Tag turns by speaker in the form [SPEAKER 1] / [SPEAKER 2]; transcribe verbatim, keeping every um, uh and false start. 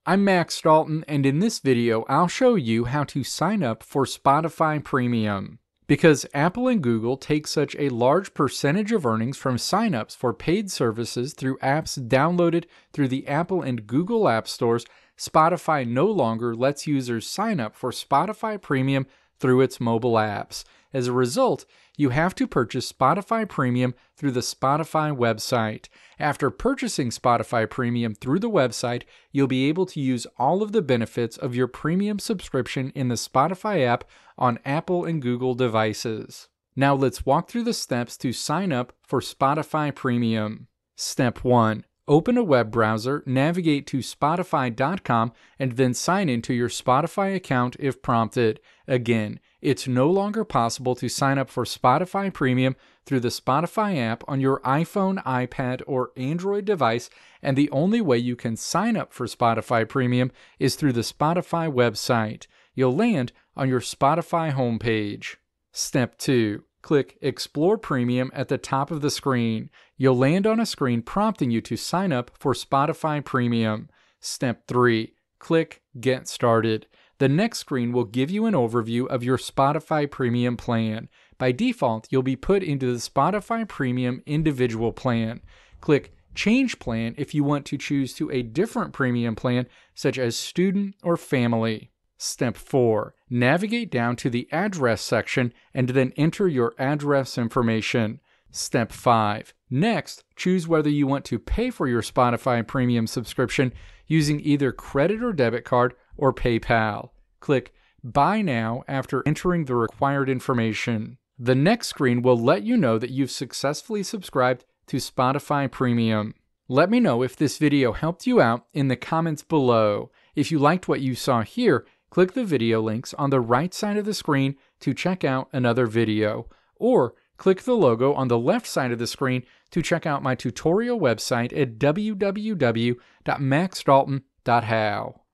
[SPEAKER 1] I'm Max Dalton, and in this video I'll show you how to sign up for Spotify Premium. Because Apple and Google take such a large percentage of earnings from signups for paid services through apps downloaded through the Apple and Google App Stores, Spotify no longer lets users sign up for Spotify Premium through its mobile apps. As a result, you have to purchase Spotify Premium through the Spotify website. After purchasing Spotify Premium through the website, you'll be able to use all of the benefits of your premium subscription in the Spotify app on Apple and Google devices. Now let's walk through the steps to sign up for Spotify Premium. Step one. Open a web browser, navigate to Spotify dot com, and then sign into your Spotify account if prompted. Again, it's no longer possible to sign up for Spotify Premium through the Spotify app on your iPhone, iPad, or Android device, and the only way you can sign up for Spotify Premium is through the Spotify website. You'll land on your Spotify homepage. Step two. Click Explore Premium at the top of the screen. You'll land on a screen prompting you to sign up for Spotify Premium. Step three. Click Get Started. The next screen will give you an overview of your Spotify Premium plan. By default, you'll be put into the Spotify Premium individual plan. Click Change Plan if you want to choose to a different premium plan, such as student or family. Step four. Navigate down to the address section and then enter your address information. Step five. Next, choose whether you want to pay for your Spotify Premium subscription using either credit or debit card or PayPal. Click Buy Now after entering the required information. The next screen will let you know that you've successfully subscribed to Spotify Premium. Let me know if this video helped you out in the comments below. If you liked what you saw here, click the video links on the right side of the screen to check out another video, or click the logo on the left side of the screen to check out my tutorial website at w w w dot max dalton dot how.